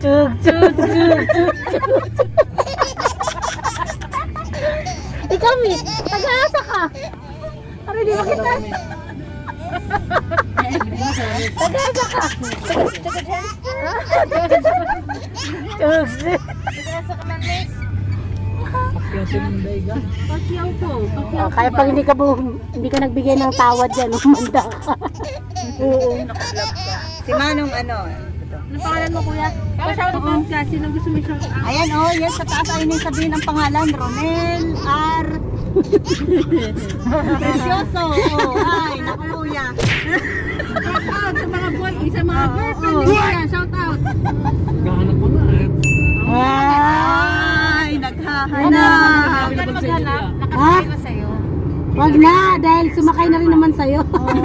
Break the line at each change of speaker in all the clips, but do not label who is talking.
Chug, chug, chug, chug, chug. Ikaw, Miss, taga-asa ka. Ano, di ba kita? Taga-asa ka. Chug, chug.
Taga-asa ka man, Miss.
Pakyaw po.
Oh, kaya pag hindi ka nagbigay ng tawad dyan, umanda ka.
Si Manong ano?
Ano pangalan mo, kuya? Shoutout ka. Sino gusto mo shoutout?
Ayan, oh, yes, sa taas ay sabihin ang pangalan. Ronel R. Precioso. Oh, ay, naku kuya.
Shoutout sa mga boy, sa mga girlfriend ni kuya. Shoutout.
Kahanap mo na eh.
Ay, naghahanap.
Huwag ka na maghanap.
Ha?
Nakasakay na sa'yo.
Wag na, dahil sumakay na rin naman sa'yo.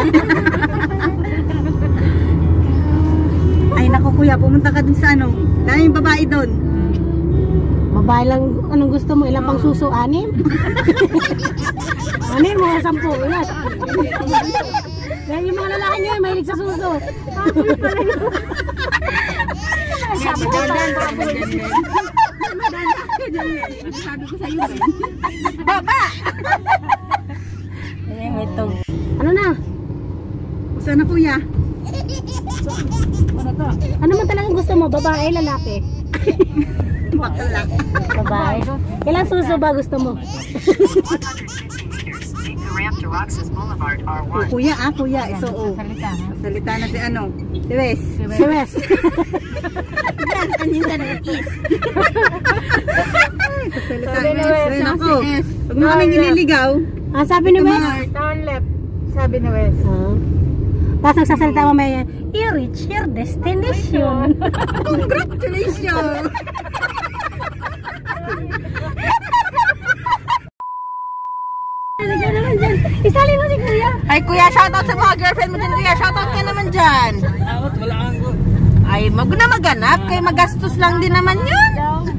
Ay, naku kuya, pumunta ka dun sa ano. Daming babae dun.
Babae lang, anong gusto mo? Ilang pang suso? 6? 6 mga 10. Ilan? Dahil yung mga lalaki nyo, mahilig sa suso.
Sabi ko sa'yo, Ben.
Baba!
Ayan, ito. Ano na?
Saan na kuya?
Ano man talagang gusto mo? Babae, lalaki?
Bakla.
Babae. Ilang suso ba gusto mo?
Oh, kuya, kuya, ito oh.
Salita, ha?
Salita na si ano? Si Wes.
Si Wes.
Yan, anin ka na is. Salita
Sabi
ni
ni
Wes.
Wes,
Ay,
ah,
naku.
si S.
Pag mo kaming ililigaw,
Ah, sabi ni Wes?
Turn left. Sabi ni Wes.
Tapos nagsasalita mo may you reach your destination.
congratulations!
Isali mo si Kuya.
Ay kuya, shoutout sa mga girlfriend mo din kuya. Shoutout ka naman dyan.
Awat, wala kang go.
Ay, mag na maganap. Kay magastos lang din naman yun.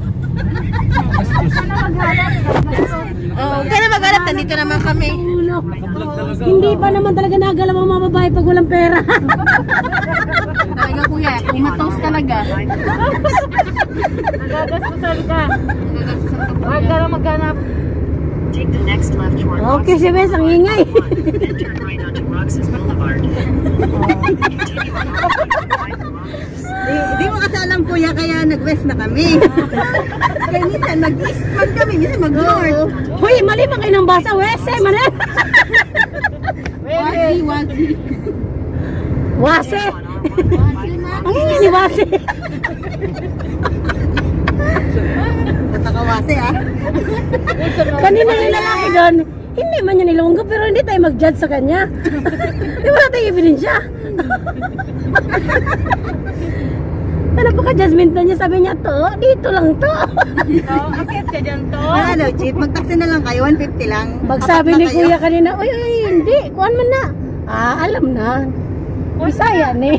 Oh, kaya na maghanap. Nandito naman kami.
Ulo.
Nakablog talaga.
Hindi pa naman talaga nagalaw ang mga babae pag walang pera.
Talaga kuya, kumatos talaga. Nagagastusan ka. Huwag ka lang maghanap.
Take the next left toward
Okay, si Wes, ang ingay.
then turn right onto Roxas Boulevard. Continue on
Di mo kasi alam kuya, kaya nag-west na kami. Kaya minsan mag-east man kami, minsan mag-north.
Hoy, mali ba kayo ng basa, Wes? Manel.
Wasi, wasi.
Wase. Ang ingay ni Wase.
Natakawase ah.
Kanina yung lalaki doon, hindi man niya nilunggo pero hindi tayo mag-judge sa kanya. Di wala tayong ebidensya. Ano pa ka-judgment na niya? Sabi niya, to, dito lang to.
Akit ka dyan to.
Ano, Chief, mag-taxi na lang kayo, 150 lang.
Pagsabi
Apat na
ni
kayo.
Kuya kanina, uy, hindi, kuhan man na. Ah, alam na. Bisaya ni.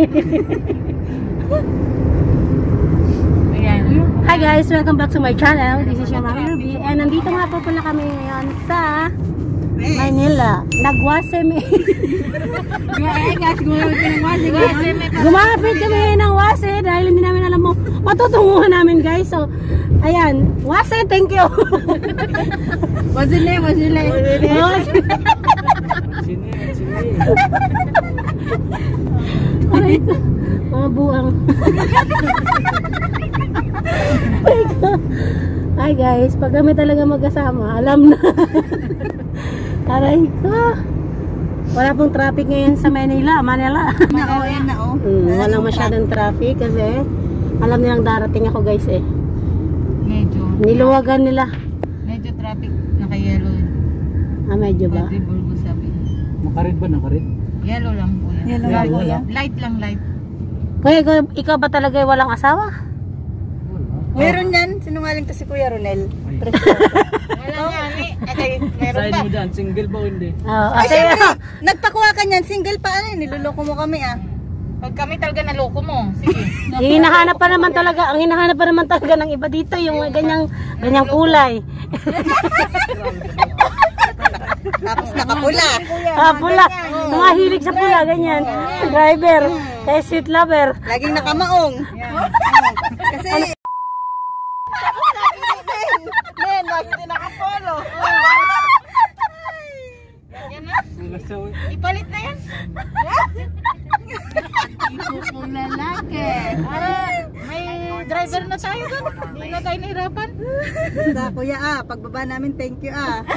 Ayan.
Hi guys, welcome back to my channel. This is your Mami Ruby. And nandito nga po pala kami ngayon sa Manila. Nagwaseme.
Ay, guys, gumamit ka ng wasi.
Gumapit kami ng wase dahil hindi namin alam mo matutunguhan namin guys. So, ayan. Wase, thank you.
Wasile, wasile.
Sini.
Aray ko. Mga buang. Hi guys, pag kami talaga magkasama, alam na. Aray ko. Wala pong traffic ngayon sa Manila.
Ayan na oh.
Walang masyadong traffic kasi alam nilang darating ako guys eh.
Medyo.
Niluwagan nila.
Medyo traffic. Naka-yellow.
Ah, medyo ba?
Quadriple sabi.
Nakarid ba? Nakarid?
Yellow lang po.
Yellow lang po yan.
Light lang, light.
Kuya, ikaw ba talaga walang asawa?
Meron yan, sinungaling to si Kuya Ronel.
Wala nga, meron
Side
pa.
mo dyan, single ba o hindi?
Oo.
Ay, siyempre, nagpakuha ka niyan, single pa ano, niluloko mo kami ah.
Pag kami talaga naloko mo, sige.
Yung hinahanap pa naman talaga, ang hinahanap pa naman talaga ng iba dito, yung ganyang kulay.
Tapos nakapula.
Ah, pula. Mga hilig sa pula, ganyan. Driver. Eh, sweet lover.
Laging nakamaong. Kasi... Men, lagi din nakapolo.
Ipalit na yan. Isupong lalaki. May driver na tayo doon. Hindi na tayo nahirapan.
Sa kuya pagbaba namin, thank you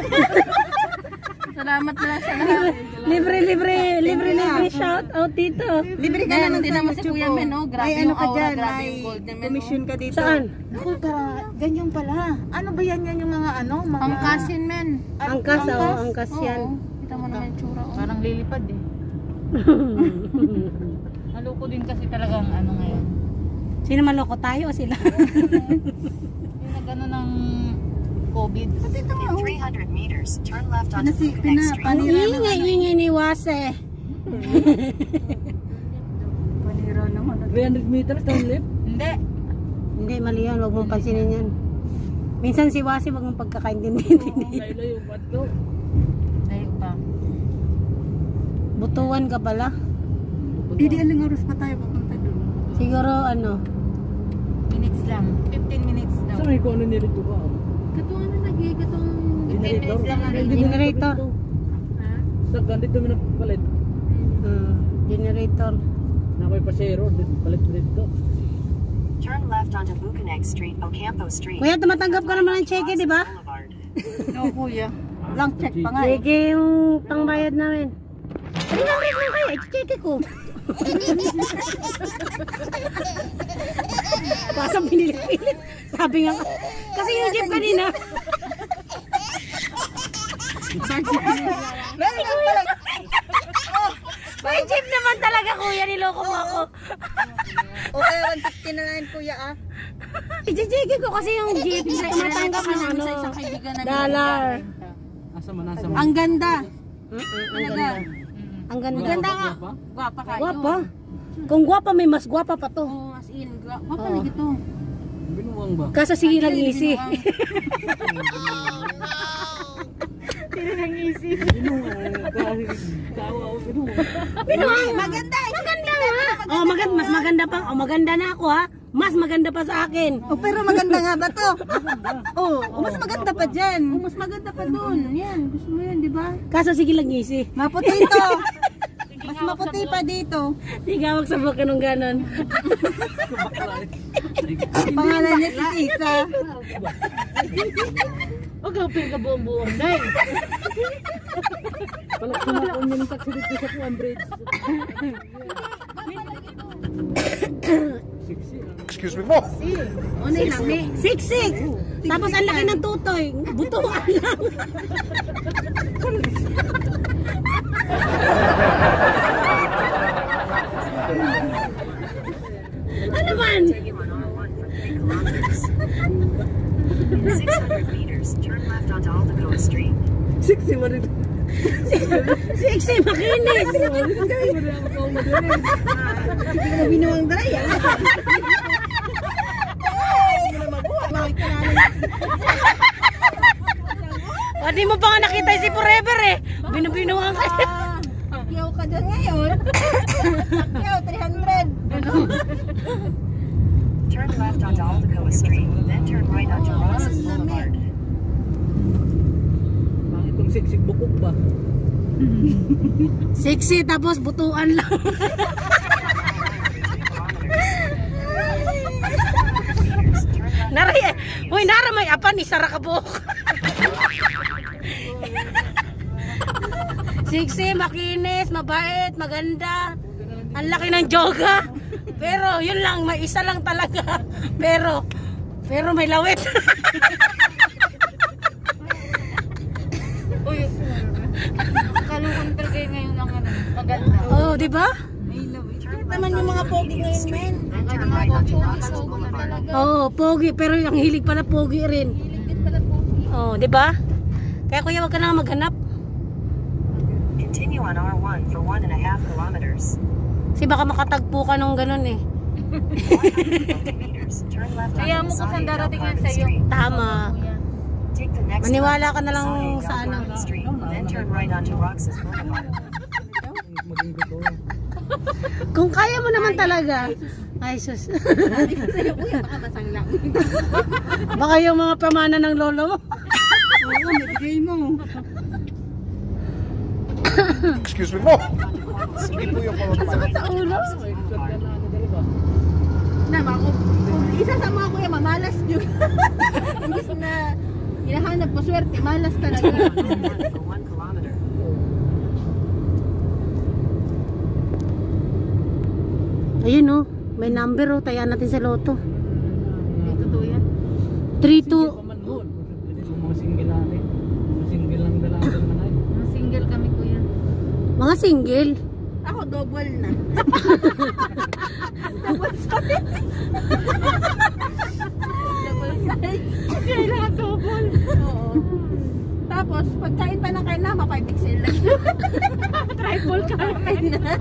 Salamat na lang sa lahat.
Libre shout out dito.
Libre ka naman
Hindi
sa
naman si
YouTube
Kuya
ko.
Men, oh. Grabe
May
yung
ano ka
aura,
dyan,
grabe
may
yung golden men,
commission ka dito.
Saan?
Ako, ganyan pala. Ano ba yan yung mga ano? Mga... Angkasin men.
Angkas, angkas yan.
Kita mo naman yung tsura. Parang lilipad eh. Maloko din kasi talagang ano ngayon.
Sino maloko, tayo o sila?
Yung nag-ano ng COVID. Pati ito
In 300 meters, turn left onto Buconnect Street.
Ang ingay ni Wase.
Panira naman.
300 meters down left.
Hindi.
Hindi, mali yan. Huwag mong pansinin yan. Minsan si Wase, huwag mong pagkakaintindi.
Layo yung bato.
Layo pa.
Butuan ka pala.
Hindi aling oras pa tayo papunta doon.
Siguro ano,
Minutes lang. 15 minutes daw.
Saan may kung ano nilito ka?
Katong ano lagi? Katong 15 minutes lang.
generator.
Ganito mo na palit.
Generator.
Na ako'y pasero, palit dito.
Turn left onto Buconnect Street, Ocampo Street.
Kuya, tumatanggap ka naman ng cheque, di ba?
Boulevard.
No, kuya.
Lang check pa nga
Cheque yung pangbayad namin. 300 lang kayo, cheque ko. Pasang pinilit-pilit. Sabi nga, kasi yung jeep kanina. May jeep naman talaga, kuya, niloko mo ako.
Okay, 150 na lang kuya
I-cheque ko kasi yung jeep tumatanggap ng ano,
Sa isang kaibigan namin.
dollar.
Asa man, asa man.
Ang ganda.
Ang ganda.
Maganda nga. Gwapa kayo.
Gwapa. Kung gwapa, may mas gwapa pa to.
Oh, as in, gwapa
Oo.
na gito.
Binuwang ba?
Kaso sige lang easy.
Binuwang. Tawa ako binuwang.
Binuang, maganda. Maganda nga. Oh, mas maganda pa. Oh, maganda na ako ha. Mas maganda pa sa akin.
Oh, pero maganda nga ba to? Oh, mas maganda pa dyan.
Oh, mas maganda pa dun. Yan, gusto mo yan, di ba?
Kaso sige lang easy.
Maputi ito. Mas maputi pa dito.
Tigawag sa buka nung ganon.
Pangalan niya si Sisa.
Huwag kang pinagbuong-buong, day.
Palak sumakon yung taxi dito sa Puan Bridge. 60.
Excuse me, mo.
Unay lang, may.
Siksik. Tapos ang laki ng tutoy. Butuan lang. Ano man?
In 600 meters, turn left onto Aldecoa Street.
60 mo rin.
Siksik, makinis.
Binuwang dry
O, di mo pa nga nakita si Forever eh. Binubinuhan ka.
Pakyaw ka dyan ngayon. Pakyaw, 300.
Turn left onto Aldecoa Street, then turn right onto Roxas Boulevard.
Ang itong siksik bukog ba?
Siksi, tapos butuan lang. Naray, uy, nara may apan, isara ka buhok. Siksi, makinis, mabait, maganda. Ang laki ng joga. Pero yun lang, may isa lang talaga. Pero may lawit.
Uy, kalukan talaga ngayon ang ano, maganda.
Oh, di ba?
Naman yung mga pogi ngayon, men.
Then turn right onto Roxas Boulevard.
Oh, pogi, pero ang hilig pala pogi rin. Oh, di ba? Kaya kuya, wag ka na maghanap.
Continue on R1 for 1.5 kilometers.
Kasi baka makatagpo ka nung ganun eh.
150 meters, turn left
Kaya
onto
mo kung saan
Saeed
darating yan
Al-Parvin
sa'yo.
Street.
Tama.
Take the next
Maniwala
left
ka na lang
onto
sa ano.
Saeed Al-Parvin Street, then turn right onto Roxas Boulevard.
Maging gusto.
Kung kaya mo naman talaga. Ay, sus.
Sabi ko sa'yo, kuya, baka masanglang.
Baka yung mga pamana ng lolo mo.
Oo, mabigay mo.
Excuse me po. Hindi po yung
Ang sakit sa ulo. Kung isasama ko kuya, mamalas yun. Imbis na hinahanap mo swerte, malas talaga.
1 kilometer.
Ayun oh, may number oh, tayaan natin sa loto.
Hindi totoo yan.
32.
Pamanhon. Mga single natin. Mga single lang dalaga naman ay.
Mga single kami kuya.
Mga single.
Ako, double na. Double size.
Kailangan double.
Oo. Tapos, pagkain pa ng kain na, 5 pixel lang.
Triple kami.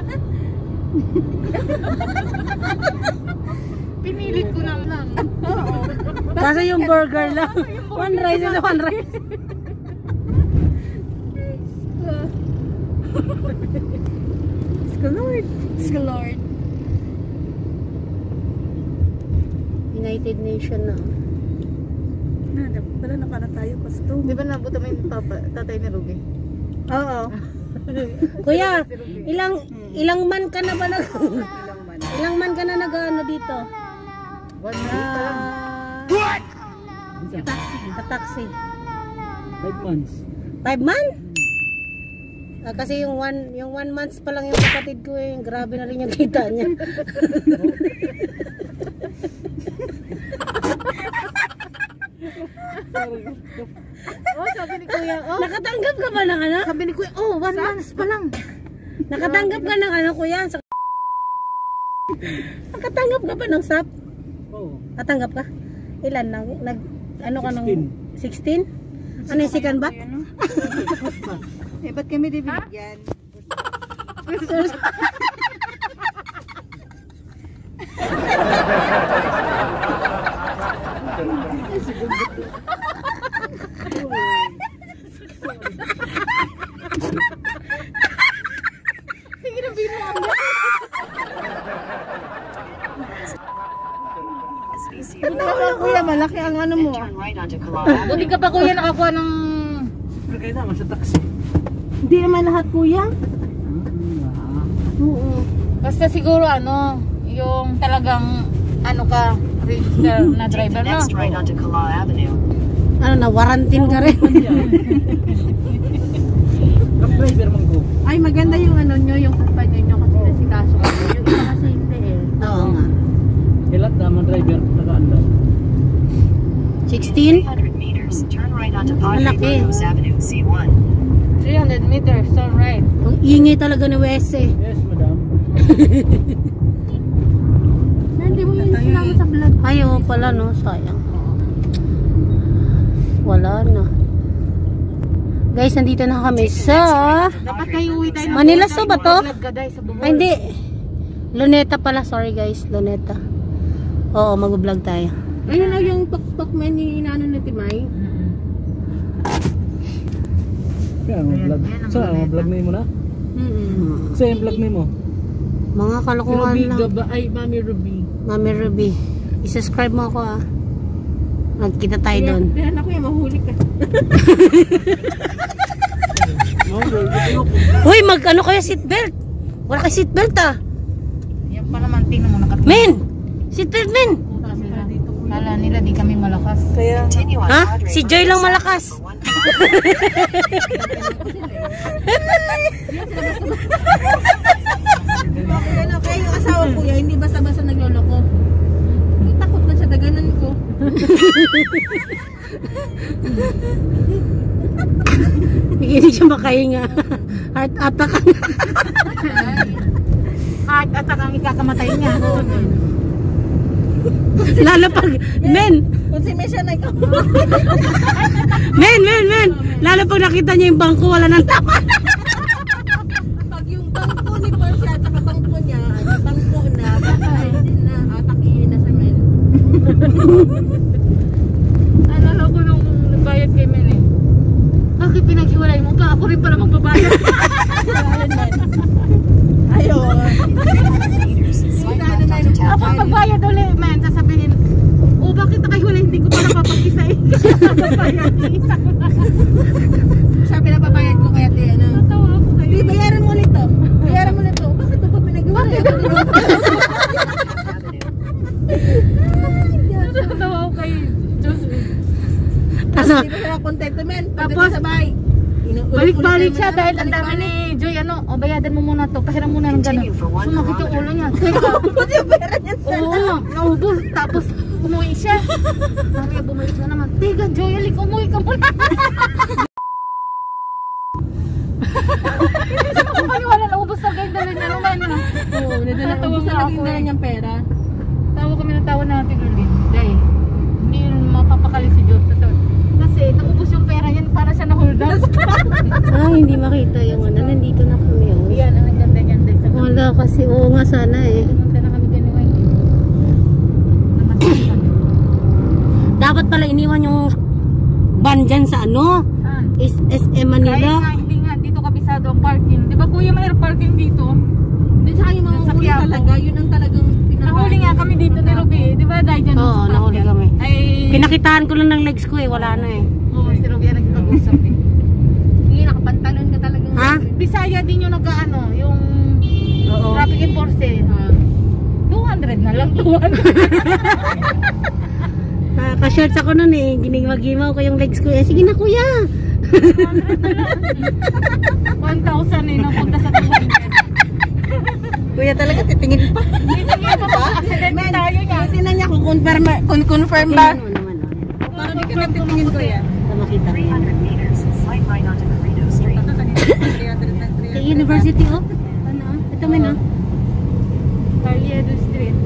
Pinilit ko lang.
Oo.
Kasi yung burger lang. One rice is one rice.
Lord. Lord.
United Nation na.
Pala nakana tayo, costume.
Di ba nabuta mo yung tatay ni Ruby?
Oo.
Kuya, ilang man ka na ba nag
Ilang man.
ilang man ka na nag-ano dito?
1 month pa lang.
Sa taxi.
5 months.
5 man? Kasi yung one months pa lang yung kapatid ko eh. Grabe na rin yung kita niya.
Oh, sabi ni kuya. Oh,
Nakatanggap ka ba ng ano?
sabi ni kuya. Oh, 1 month pa lang.
Nakatanggap ka ng ano kuya? Nakatanggap ka ba ng SAP?
Oo.
Natanggap ka? Ilan? Ano ka nung 16? Ano yung second bat?
Eh, ba't kami di binigyan? Kuya, malaki ang ano mo.
Turn right onto Kalao
Buti ka pa kuya nakakuha ng...
Pero kayo naman sa taxi.
Hindi naman lahat, kuya. Oo.
Basta siguro ano, yung talagang ano ka, register na
Take
driver
the
no?
next right onto Kalao Avenue.
Ano na, warantin ka rin.
Driver man ko.
Ay, maganda yung ano nyo, yung kumpanya nyo kasi nasikaso kayo. Yung isa kasi hindi eh.
Oo nga.
Kailan naman driver nag-aandar.
16?
300 meters. Turn right onto Padre
Malaki.
Burgos Avenue, C1.
300 meters, turn right.
Ang ingay talaga ni Wese.
Yes, madam.
Hindi mo yun sinama sa vlog.
Ay, oo pala no, sayang. Wala na. Guys, nandito na kami sa...
Dapat kayo uwi tayo ng
Manila Zoo ba to?
Vlog ka guys sa Bohol.
Ay, hindi. Luneta pala. Sorry guys, Luneta. Oo, mag-vlog tayo.
Ayun na yung tok-tok man yung inaano na Timay.
Kaya ang vlog. Sa vlog na mo na? Sa yung vlog na mo?
Mga kalokohan lang.
Ay, Mami Ruby.
Mami Ruby. I-subscribe mo ako ah. Nagkita tayo doon.
Kaya ako yung mahuli ka.
Uy, mag-ano kayo seatbelt? Wala kayo seatbelt ah.
Yan pa naman, tingnan mo nakat.
Men! Seatbelt men!
Kala nila di kami malakas.
Continue on
Ha?
Padre
Si Joy lang
Burgos
malakas.
for 1
Ano, kaya yung asawa ko yan, hindi basta-basta nagloloko. Takot na siya, daganan ko.
Hindi siya makahinga. Heart attack.
Heart attack ang ikakamatay niya.
Lalo pag, men!
Kung si Mesha na ikaw.
Men! Lalo pag nakita niya yung bangko, wala nang tama.
Pag yung bangko ni Porsche at saka bangko niya, bangko na, baka din na, atakihin na sa men.
Alala ko nung nagbayad kay Men eh. Bakit pinaghiwalay mo pa? Ako rin pala magbabayad.
Ayaw.
Hindi ko pa napapag-isa eh. Isa ko na.
Siya pinapabayad ko kaya tayo ano.
Natawa ako kayo.
Di, bayaran mo nito. Bayaran mo nito. Bakit ito pa pinagawa?
Natawa ako kayo. Diyos me.
Tapos,
Hindi ko sila contentment.
Tapos,
sabay.
Balik-balik siya dahil ang dami ni Joy, ano, o bayadan mo muna to, pahiram muna ng gano'n. Sumakit yung ulo niya.
Ba't yung pera niya?
Oo, naubos. Tapos, umuwi siya. Sabi, bumalik na naman. Tiga, Joy, alik, umuwi ka muna. Hindi siya makapaniwala, naubos na kayo dala niya naman.
Oo, natawa
nga
sa naging
ako
dala
eh.
niyang pera.
Tawa kami ng tawa natin ulit. Dahil, hindi yun mapapakali si Joy. Kasi, naubos yung pera niyan para siya na-hold up.
hindi makita yung ano. Nandito na kami. Oh.
Yan, ang ganda-ganda sa gabi.
Wala kasi, oo nga sana eh.
Pumunta na kami dyan ni
Dapat pala iniwan yung van dyan sa ano? SM Manila.
Kaya nga, hindi nga, dito kabisado ang parking. Di ba kuya, mayroong parking dito?
Di sa yung mga
Sa
huli
Quiapo.
talaga, yun ang talagang
Nahuli nga kami dito ni Ruby. Di ba dahil dyan?
Oo,
sa
nahuli
parking?
kami.
Ay,
Pinakitaan ko lang ng legs ko eh. Wala na eh.
oo, si Ruby ang nagpag-usap eh.
Hindi, nakapantalon ka talagang.
Ha?
Bisaya din yung nag-ano, yung
Oo.
traffic enforcer. 200 na lang, 200.
Pa-shorts ako nun eh. Ginigmagimaw ko yung legs ko eh. Sige na kuya.
1,000 eh, napunta sa 200.
Kuya talaga titingin pa.
Hindi nga pa accident tayo niya.
Tinan niya kung confirm ba.
Ano naman oh.
Para di ka natitingin kuya.
Ito makita ko.
300 meters, slight right onto Carrito Street.
Sa university oh. Ano oh. Ito man oh.
Carriedo Street.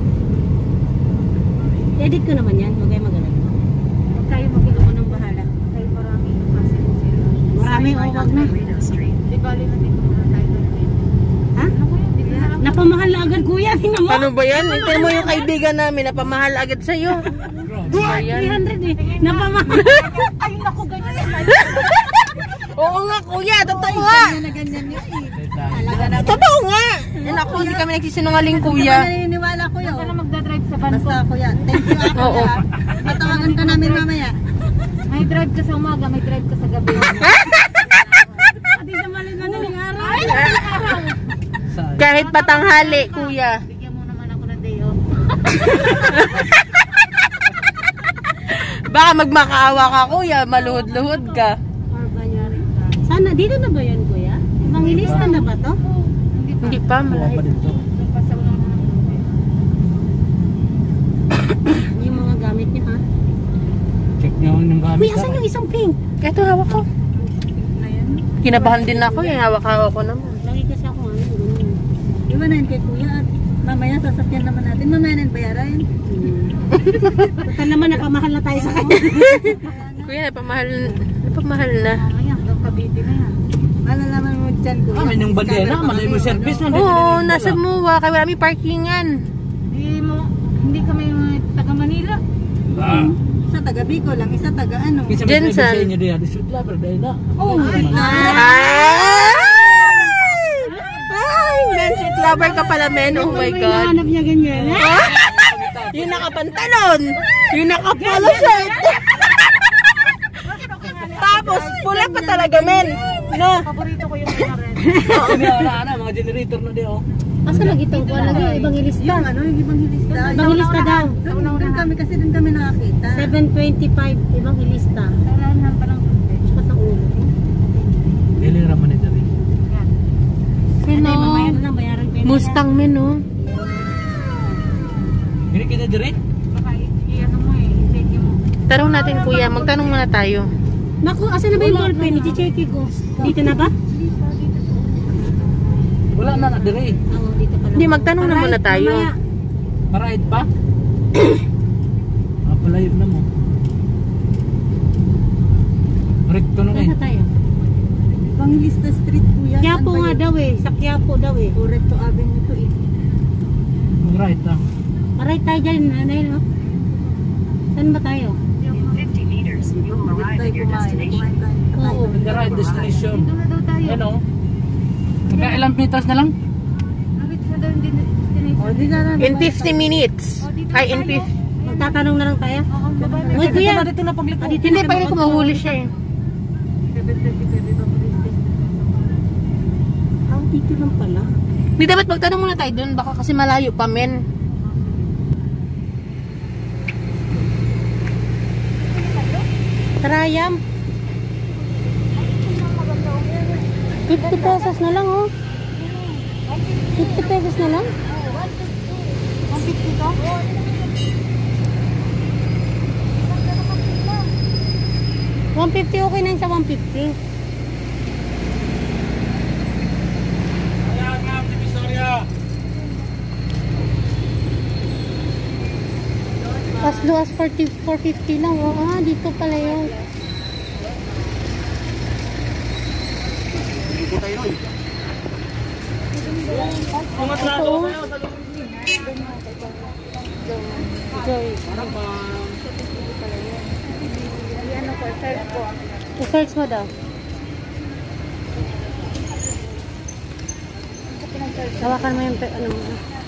Edit ko naman yan. Huwag kayo mag-alala.
Huwag tayo mag-ilo ko ng bahala. Kayo maraming pasensya.
Marami oh.
Right
Wag
onto
na.
Carrito Street.
Di bali na dito muna tayo doon.
Ha?
Ano ko yun? Di ba?
Napamahal na agad kuya. Tingnan mo.
Ano ba yan? Tingnan mo yung kaibigan namin na pamahal agad sa'yo.
300 eh. Napamahal.
Ay, naku, ganyan na.
Oo nga kuya, totoo nga. Totoo nga. Yan ako, hindi kami nagsisinungaling kuya.
Naniniwala ko yun.
Huwag ka na magdadrive sa van ko.
Basta kuya. Thank you ako.
Oo.
Patawagan ka namin mamaya.
May drive ka sa umaga, may drive ka sa gabi.
Pati sa mali na daling araw.
Kahit patanghali kuya.
Bigyan mo naman ako ng day off.
Baka magmakaawa ka kuya, maluhod-luhod ka.
Sana, dito na ba yan kuya? Evangelista na ba to?
Hindi pa,
Kuha pa dito.
Doon pa sa unang
Yung mga gamit niya ha?
Check nyo yung gamit.
Kuya, asan yung isang pink?
Ito hawak ko. Kinabahan din ako, yung hawak-hawak ko naman.
Lagi kasi ako ano. ganun.
Iwanan kay kuya at mamaya sasakyan naman natin. Mamaya na bayaran.
Total naman napamahal na tayo sa kanya.
Kuya, napamahal na.
Ayan, doon Cavite na yan.
Malalaman mo dyan kuya.
Ah, may nung bandera. Malay mo service.
Oo, nasa Muwa, kaya marami parkingan.
Hindi kami taga Manila.
Isa taga Bicol lang, isa taga ano.
Kasi
Jensen.
may sa inyo diya. Disut lover dahil na.
Oh my God!
Ay, friendship lover ka pala, men. Oh my God.
Hinahanap niya ganyan.
Yung nakapantalon, yung nakapolo shirt. Tapos, pula pa talaga, men. No?
Paborito ko yung mga red.
Wala mga generator na diya.
Asa lagi itong kuha lagi? Evangelista.
Yung ano, yung evangelista.
Evangelista daw.
Doon kami kasi doon kami nakakita.
725 Evangelista.
Saunahan pa ng konti.
Sapat ng ulo.
Dili raman ito rin.
Ano? Ano lang bayaran kayo?
Mustang, men, no?
Hindi kita dire?
Baka i-ano mo eh, i-check mo.
Tanong natin, kuya. Magtanong muna tayo.
Naku, asan na ba yung ballpen? I-check ko. Dito na ba?
Wala na dire.
Oo, dito pala.
Hindi, magtanong na muna tayo.
Mamaya.
Marahit pa? Palayot na mo. Rekto na
Saan na tayo?
Evangelista Street kuya.
Quiapo nga daw eh. Sa Quiapo daw eh.
Correcto Avenue to eh.
Right na.
Aray tayo dyan. Ano yun? Oh? Saan ba tayo?
50 meters, you will arrive at your destination.
Oo.
In the right destination.
Doon na daw tayo.
Ano? Magka ilang meters na lang?
Nakit na daw yung destination.
O, di na namin.
In 50 minutes. Ay, in 50.
Magtatanong na lang tayo.
Oo,
Uy, kuya.
dito na pagliko.
Hindi pa ko mahuli siya eh.
7:30 pa pwede.
Dito lang pala.
Hindi dapat magtanong muna tayo doon. Baka kasi malayo pa men.
Trayam. 50 pesos na lang oh. 50 pesos na lang.
150 to?
150 okay na yun sa 150. As low as 450 lang. Oh, dito pala yun. Ito, oh. Joy.
Ano ko, search ko.
I-search mo daw. Hawakan mo yung ano mo.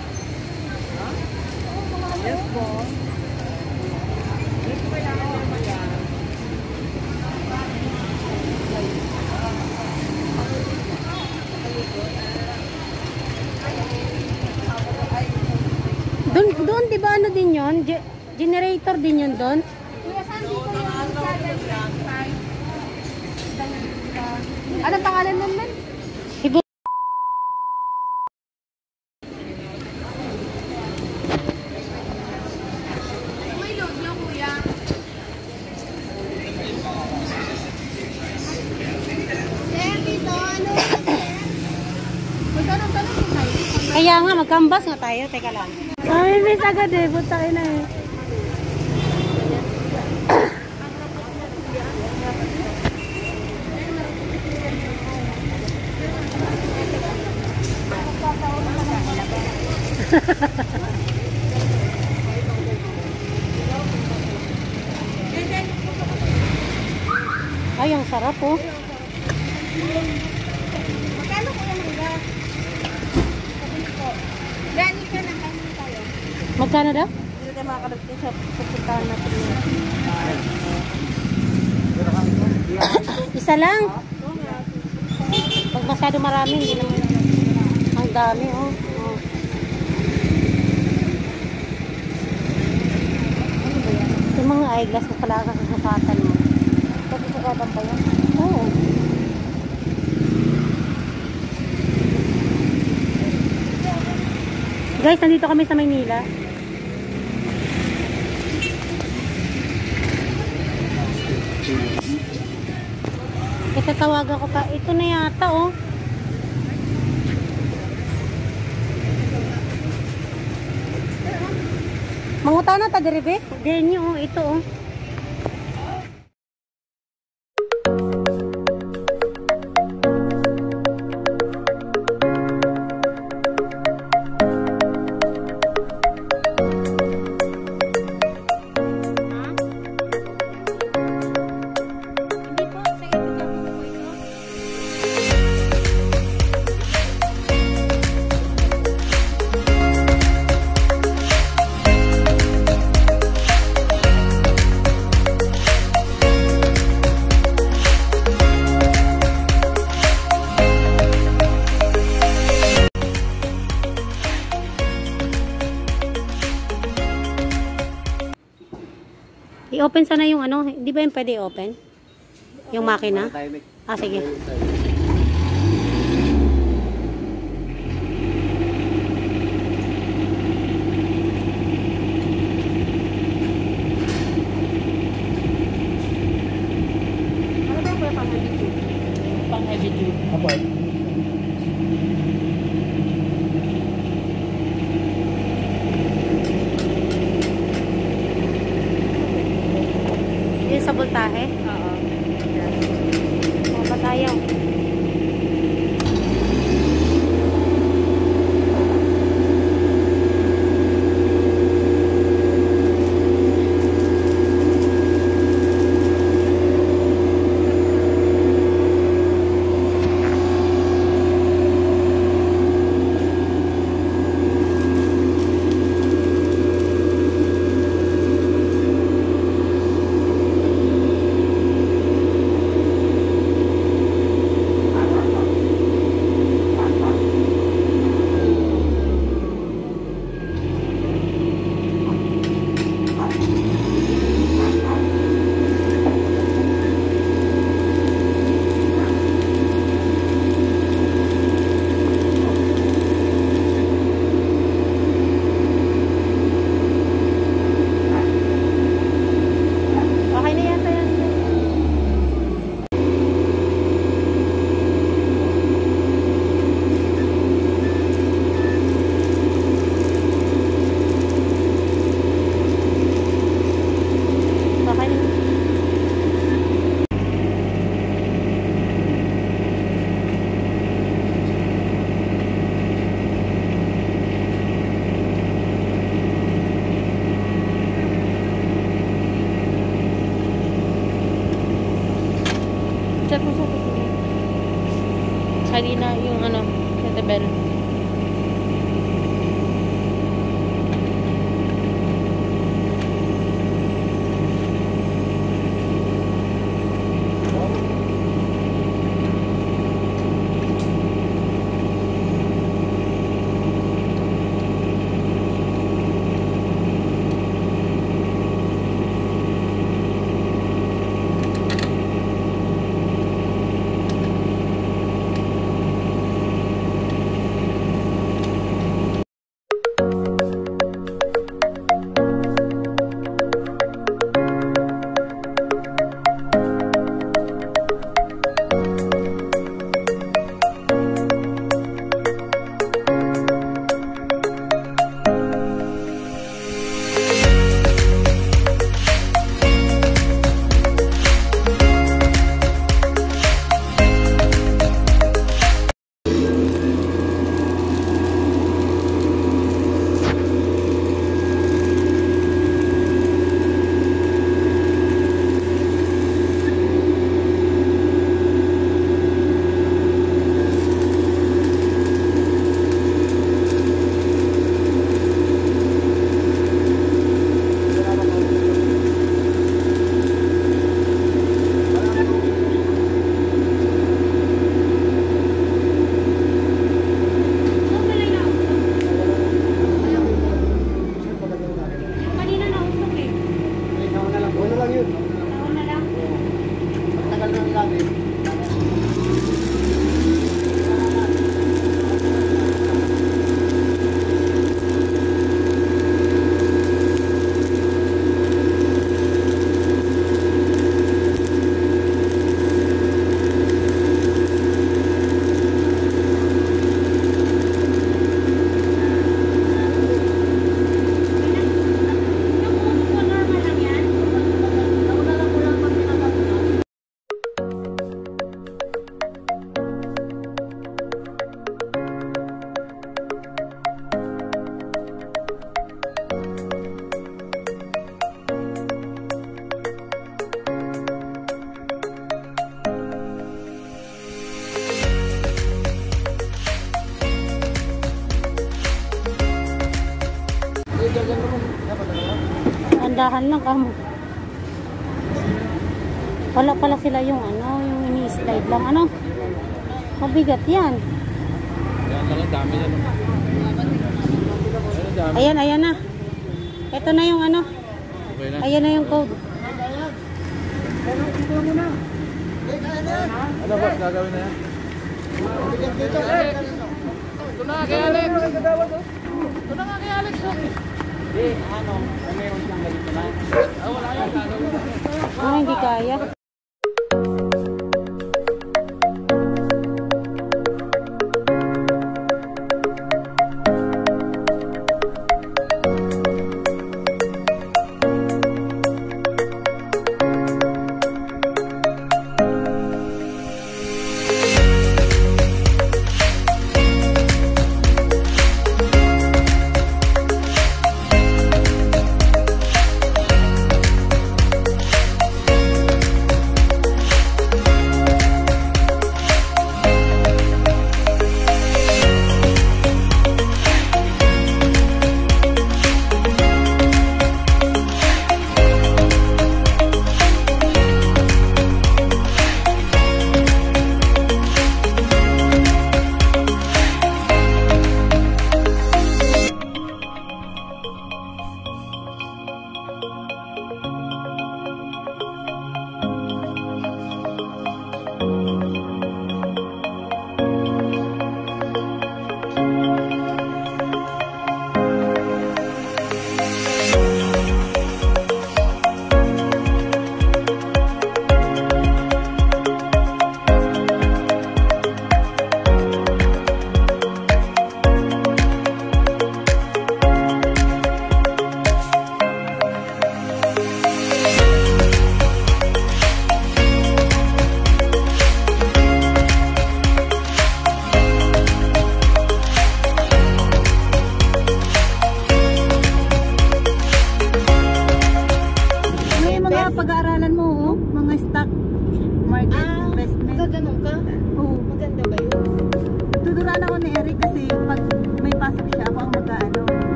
Yes po.
Doon, di ba ano din yun? Generator din yun doon?
Anong pangalan nun men?
Ibo. Kaya nga, magkambas nga tayo. Teka lang. Ay, miss agad eh. Buta na eh. Ay, ang sarap oh.
Magkano ko yung mangga? Sabi ko. Gani ka na kami tayo.
Magkano daw?
Hindi tayo makakarating sa pupuntahan natin.
Isa lang. Pag masyado marami, hindi naman. Ang dami oh. Yung mga eyeglass na pala sa sasakatan mo.
Pagkakatan pa yun.
Oo. Guys, nandito kami sa Maynila. Itatawagan ko pa. Ito na yata oh. Mangutana ta diri be? Denyo oh, ito oh. I-open sana yung ano, hindi ba yung pwede i-open? Yung makina? Ah, sige.
Ano tayo pa pang heavy duty?
Pang heavy duty.
Apa?
Yun sa voltahe?
Oo.
O, ba tayo? Chat mo sa kanina yung ano, Tete Bell. Andahan lang kamo. Wala pala sila yung ano, yung ini-slide lang. Ano? Mabigat yan.
Yan lang ang dami yan.
Ayan, ayan na. Ito na yung ano.
Okay na.
Ayan na yung code.
Ano boss, gagawin na yan? Ito na kay Alex. Ito na kay Alex.
Ah, hindi kaya.